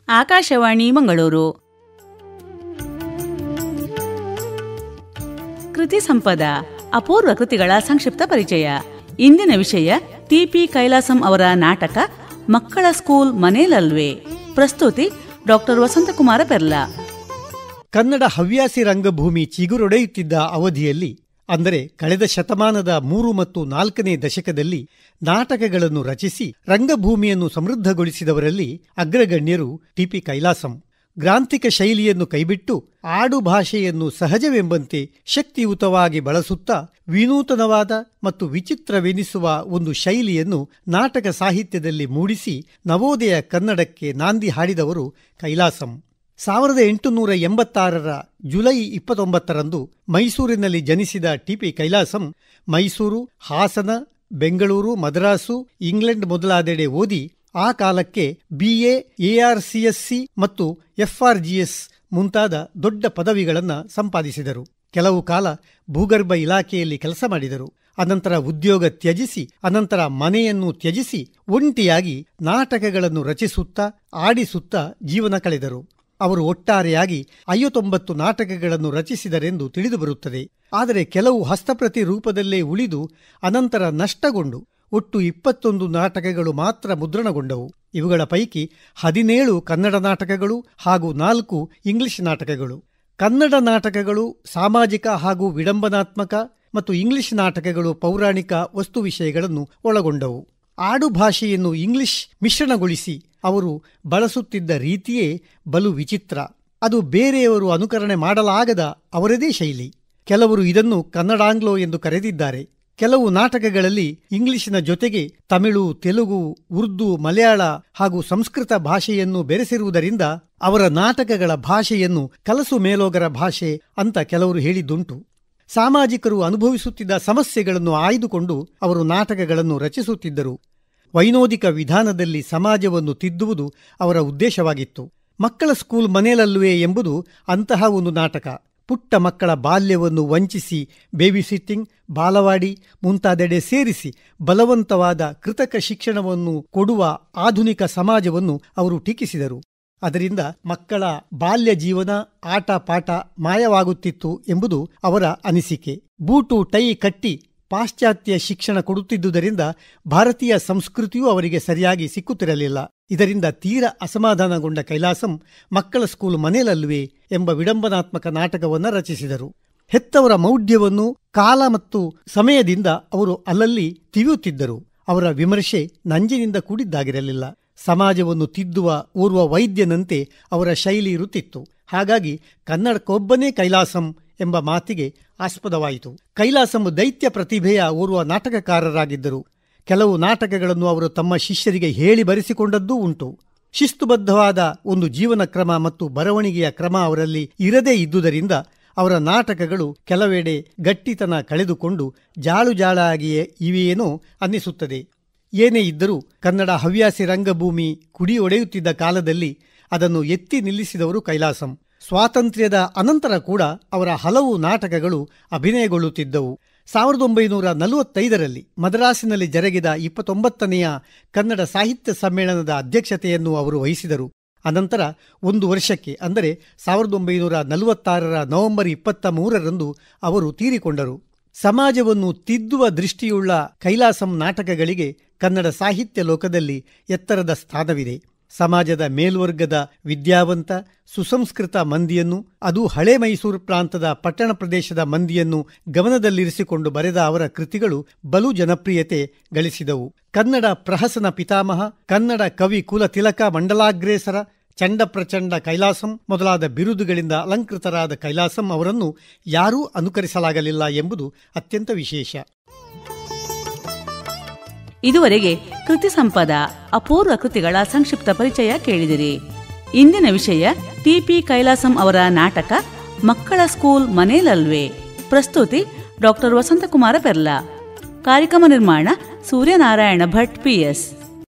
ಆಕಾಶವಾಣಿ ಮಂಗಳೂರು. ಕೃತಿ ಸಂಪದ ಅಪೂರ್ವ ಕೃತಿಗಳ ಸಂಕ್ಷಿಪ್ತ ಪರಿಚಯ. ಇಂದಿನ ವಿಷಯ ಟಿ.ಪಿ. ಕೈಲಾಸಂ ಅವರ ನಾಟಕ ಮಕ್ಕಳ ಸ್ಕೂಲ್ ಮನೇಲಲ್ವೇ. ಪ್ರಸ್ತುತಿ ಡಾಕ್ಟರ್ ವಸಂತಕುಮಾರ ಪೆರ್ಲಾ. ಕನ್ನಡ ಹವ್ಯಾಸಿ ರಂಗಭೂಮಿ ಚಿಗುರೊಡೆಯುತ್ತಿದ್ದ ಅವಧಿಯಲ್ಲಿ, ಅಂದರೆ ಕಳೆದ ಶತಮಾನದ 3 ಮತ್ತು 4ನೇ ದಶಕದಲ್ಲಿ ನಾಟಕಗಳನ್ನು ರಚಿಸಿ ರಂಗಭೂಮಿಯನ್ನು ಸಮೃದ್ಧಗೊಳಿಸಿದವರಲ್ಲಿ ಅಗ್ರಗಣ್ಯರು ಟಿ.ಪಿ. ಕೈಲಾಸಂ. ಗ್ರಾಂಥಿಕ ಶೈಲಿಯನ್ನು ಕೈಬಿಟ್ಟು ಆಡು ಭಾಷೆಯನ್ನು ಸಹಜವೆಂಬಂತೆ ಶಕ್ತಿಯುತವಾಗಿ ಬಳಸುತ್ತಾ ವಿನೂತನವಾದ ಮತ್ತು ವಿಚಿತ್ರವೆನಿಸುವ ಒಂದು ಶೈಲಿಯನ್ನು ನಾಟಕ ಸಾಹಿತ್ಯದಲ್ಲಿ ಮೂಡಿಸಿ ನವೋದಯ ಕನ್ನಡಕ್ಕೆ ನಾಂದಿ ಹಾಡಿದವರು ಕೈಲಾಸಂ. 1886ರ ಜುಲೈ 29ರಂದು ಮೈಸೂರಿನಲ್ಲಿ ಜನಿಸಿದ ಟಿ.ಪಿ. ಕೈಲಾಸಂ ಮೈಸೂರು, ಹಾಸನ, ಬೆಂಗಳೂರು, ಮದ್ರಾಸು, ಇಂಗ್ಲೆಂಡ್ ಮೊದಲಾದೆಡೆ ಓದಿ ಆ ಕಾಲಕ್ಕೆ BA, ARCSC ಮತ್ತು FRGS ಮುಂತಾದ ದೊಡ್ಡ ಪದವಿಗಳನ್ನು ಸಂಪಾದಿಸಿದರು. ಕೆಲವು ಕಾಲ ಭೂಗರ್ಭ ಇಲಾಖೆಯಲ್ಲಿ ಕೆಲಸ ಮಾಡಿದರು. ಅನಂತರ ಉದ್ಯೋಗ ತ್ಯಜಿಸಿ, ಅನಂತರ ಮನೆಯನ್ನು ತ್ಯಜಿಸಿ ಒಂಟಿಯಾಗಿ ನಾಟಕಗಳನ್ನು ರಚಿಸುತ್ತಾ ಆಡಿಸುತ್ತಾ ಜೀವನ ಕಳೆದರು. ಅವರು ಒಟ್ಟಾರೆಯಾಗಿ 59 ನಾಟಕಗಳನ್ನು ರಚಿಸಿದರೆಂದು ತಿಳಿದುಬರುತ್ತದೆ. ಆದರೆ ಕೆಲವು ಹಸ್ತಪ್ರತಿ ರೂಪದಲ್ಲೇ ಉಳಿದು ಅನಂತರ ನಷ್ಟಗೊಂಡು ಒಟ್ಟು 21 ನಾಟಕಗಳು ಮಾತ್ರ ಮುದ್ರಣಗೊಂಡವು. ಇವುಗಳ ಪೈಕಿ 17 ಕನ್ನಡ ನಾಟಕಗಳು ಹಾಗೂ 4 ಇಂಗ್ಲಿಷ್ ನಾಟಕಗಳು. ಕನ್ನಡ ನಾಟಕಗಳು ಸಾಮಾಜಿಕ ಹಾಗೂ ವಿಡಂಬನಾತ್ಮಕ ಮತ್ತು ಇಂಗ್ಲಿಷ್ ನಾಟಕಗಳು ಪೌರಾಣಿಕ ವಸ್ತು ವಿಷಯಗಳನ್ನು ಒಳಗೊಂಡವು. ಆಡು ಭಾಷೆಯನ್ನು ಇಂಗ್ಲಿಷ್ ಮಿಶ್ರಣಗೊಳಿಸಿ ಅವರು ಬಳಸುತ್ತಿದ್ದ ರೀತಿಯೇ ಬಲು ವಿಚಿತ್ರ. ಅದು ಬೇರೆಯವರು ಅನುಕರಣೆ ಮಾಡಲಾಗದ ಅವರದೇ ಶೈಲಿ. ಕೆಲವರು ಇದನ್ನು ಕನ್ನಡಾಂಗ್ಲೋ ಎಂದು ಕರೆದಿದ್ದಾರೆ. ಕೆಲವು ನಾಟಕಗಳಲ್ಲಿ ಇಂಗ್ಲಿಶಿನ ಜೊತೆಗೆ ತಮಿಳು, ತೆಲುಗು, ಉರ್ದು, ಮಲಯಾಳ ಹಾಗೂ ಸಂಸ್ಕೃತ ಭಾಷೆಯನ್ನು ಬೆರೆಸಿರುವುದರಿಂದ ಅವರ ನಾಟಕಗಳ ಭಾಷೆಯನ್ನು ಕಲಸು ಮೇಲೋಗರ ಭಾಷೆ ಅಂತ ಕೆಲವರು ಹೇಳಿದ್ದುಂಟು. ಸಾಮಾಜಿಕರು ಅನುಭವಿಸುತ್ತಿದ್ದ ಸಮಸ್ಯೆಗಳನ್ನು ಆಯ್ದುಕೊಂಡು ಅವರು ನಾಟಕಗಳನ್ನು ರಚಿಸುತ್ತಿದ್ದರು. ವೈನೋದಿಕ ವಿಧಾನದಲ್ಲಿ ಸಮಾಜವನ್ನು ತಿದ್ದುವುದು ಅವರ ಉದ್ದೇಶವಾಗಿತ್ತು. ಮಕ್ಕಳ ಸ್ಕೂಲ್ ಮನೇಲಲ್ವೇ ಎಂಬುದು ಅಂತಹ ಒಂದು ನಾಟಕ. ಪುಟ್ಟ ಮಕ್ಕಳ ಬಾಲ್ಯವನ್ನು ವಂಚಿಸಿ ಬೇಬಿಸಿಟ್ಟಿಂಗ್, ಬಾಲವಾಡಿ ಮುಂತಾದೆಡೆ ಸೇರಿಸಿ ಬಲವಂತವಾದ ಕೃತಕ ಶಿಕ್ಷಣವನ್ನು ಕೊಡುವ ಆಧುನಿಕ ಸಮಾಜವನ್ನು ಅವರು ಟೀಕಿಸಿದರು. ಅದರಿಂದ ಮಕ್ಕಳ ಬಾಲ್ಯ ಜೀವನ, ಆಟ ಪಾಠ ಮಾಯವಾಗುತ್ತಿತ್ತು ಎಂಬುದು ಅವರ ಅನಿಸಿಕೆ. ಬೂಟು ಟೈ ಕಟ್ಟಿ ಪಾಶ್ಚಾತ್ಯ ಶಿಕ್ಷಣ ಕೊಡುತ್ತಿದ್ದುದರಿಂದ ಭಾರತೀಯ ಸಂಸ್ಕೃತಿಯೂ ಅವರಿಗೆ ಸರಿಯಾಗಿ ಸಿಕ್ಕುತ್ತಿರಲಿಲ್ಲ. ಇದರಿಂದ ತೀರ ಅಸಮಾಧಾನಗೊಂಡ ಕೈಲಾಸಂ ಮಕ್ಕಳ ಸ್ಕೂಲ್ ಮನೇಲಲ್ವೇ ಎಂಬ ವಿಡಂಬನಾತ್ಮಕ ನಾಟಕವನ್ನು ರಚಿಸಿದರು. ಹೆತ್ತವರ ಮೌಢ್ಯವನ್ನು ಕಾಲ ಮತ್ತು ಸಮಯದಿಂದ ಅವರು ಅಲ್ಲಲ್ಲಿ ತಿವಿಯುತ್ತಿದ್ದರು. ಅವರ ವಿಮರ್ಶೆ ನಂಜಿನಿಂದ ಕೂಡಿದ್ದಾಗಿರಲಿಲ್ಲ. ಸಮಾಜವನ್ನು ತಿದ್ದುವ ಓರ್ವ ವೈದ್ಯನಂತೆ ಅವರ ಶೈಲಿ ಇರುತ್ತಿತ್ತು. ಹಾಗಾಗಿ ಕನ್ನಡಕ್ಕೊಬ್ಬನೇ ಕೈಲಾಸಂ ಎಂಬ ಮಾತಿಗೆ ಆಸ್ಪದವಾಯಿತು. ಕೈಲಾಸಂ ದೈತ್ಯ ಪ್ರತಿಭೆಯ ಓರ್ವ ನಾಟಕಕಾರರಾಗಿದ್ದರು. ಕೆಲವು ನಾಟಕಗಳನ್ನು ಅವರು ತಮ್ಮ ಶಿಷ್ಯರಿಗೆ ಹೇಳಿ ಬರೆಸಿಕೊಂಡದ್ದೂ ಉಂಟು. ಶಿಸ್ತುಬದ್ಧವಾದ ಒಂದು ಜೀವನ ಕ್ರಮ ಮತ್ತು ಬರವಣಿಗೆಯ ಕ್ರಮ ಅವರಲ್ಲಿ ಇರದೇ ಇದ್ದುದರಿಂದ ಅವರ ನಾಟಕಗಳು ಕೆಲವೆಡೆ ಗಟ್ಟಿತನ ಕಳೆದುಕೊಂಡು ಜಾಳು ಜಾಳಾಗಿಯೇ ಇವೆಯೇನೋ ಅನ್ನಿಸುತ್ತದೆ. ಏನೇ ಇದ್ದರೂ ಕನ್ನಡ ಹವ್ಯಾಸಿ ರಂಗಭೂಮಿ ಕುಡಿಯೊಡೆಯುತ್ತಿದ್ದ ಕಾಲದಲ್ಲಿ ಅದನ್ನು ಎತ್ತಿ ನಿಲ್ಲಿಸಿದವರು ಕೈಲಾಸಂ. ಸ್ವಾತಂತ್ರ್ಯದ ಅನಂತರ ಕೂಡ ಅವರ ಹಲವು ನಾಟಕಗಳು ಅಭಿನಯಗೊಳ್ಳುತ್ತಿದ್ದವು. 1945ರಲ್ಲಿ ಮದ್ರಾಸಿನಲ್ಲಿ ಜರುಗಿದ 29ನೇ ಕನ್ನಡ ಸಾಹಿತ್ಯ ಸಮ್ಮೇಳನದ ಅಧ್ಯಕ್ಷತೆಯನ್ನು ಅವರು ವಹಿಸಿದರು. ಅನಂತರ 1 ವರ್ಷಕ್ಕೆ, ಅಂದರೆ 1946ರ ನವೆಂಬರ್ 23ರಂದು ಅವರು ತೀರಿಕೊಂಡರು. ಸಮಾಜವನ್ನು ತಿದ್ದುವ ದೃಷ್ಟಿಯುಳ್ಳ ಕೈಲಾಸಂ ನಾಟಕಗಳಿಗೆ ಕನ್ನಡ ಸಾಹಿತ್ಯ ಲೋಕದಲ್ಲಿ ಎತ್ತರದ ಸ್ಥಾನವಿದೆ. ಸಮಾಜದ ಮೇಲ್ವರ್ಗದ ವಿದ್ಯಾವಂತ ಸುಸಂಸ್ಕೃತ ಮಂದಿಯನ್ನು, ಅದು ಹಳೆ ಮೈಸೂರು ಪ್ರಾಂತದ ಪಟ್ಟಣ ಪ್ರದೇಶದ ಮಂದಿಯನ್ನು ಗಮನದಲ್ಲಿರಿಸಿಕೊಂಡು ಬರೆದ ಅವರ ಕೃತಿಗಳು ಬಲು ಜನಪ್ರಿಯತೆ ಗಳಿಸಿದವು. ಕನ್ನಡ ಪ್ರಹಸನ ಪಿತಾಮಹ, ಕನ್ನಡ ಕವಿ ಕುಲ ತಿಲಕ, ಮಂಡಲಾಗ್ರೇಸರ, ಚಂಡ ಪ್ರಚಂಡ ಕೈಲಾಸಂ ಮೊದಲಾದ ಬಿರುದುಗಳಿಂದ ಅಲಂಕೃತರಾದ ಕೈಲಾಸಂ ಅವರನ್ನು ಯಾರೂ ಅನುಕರಿಸಲಾಗಲಿಲ್ಲ ಎಂಬುದು ಅತ್ಯಂತ ವಿಶೇಷ. ಇದುವರೆಗೆ ಕೃತಿ ಸಂಪದ ಅಪೂರ್ವ ಕೃತಿಗಳ ಸಂಕ್ಷಿಪ್ತ ಪರಿಚಯ ಕೇಳಿದಿರಿ. ಇಂದಿನ ವಿಷಯ ಟಿ.ಪಿ. ಕೈಲಾಸಂ ಅವರ ನಾಟಕ ಮಕ್ಕಳ ಸ್ಕೂಲ್ ಮನೇಲಲ್ವೇ. ಪ್ರಸ್ತುತಿ ಡಾಕ್ಟರ್ ವಸಂತಕುಮಾರ ಪೆರ್ಲಾ. ಕಾರ್ಯಕ್ರಮ ನಿರ್ಮಾಣ ಸೂರ್ಯನಾರಾಯಣ ಭಟ್ PS.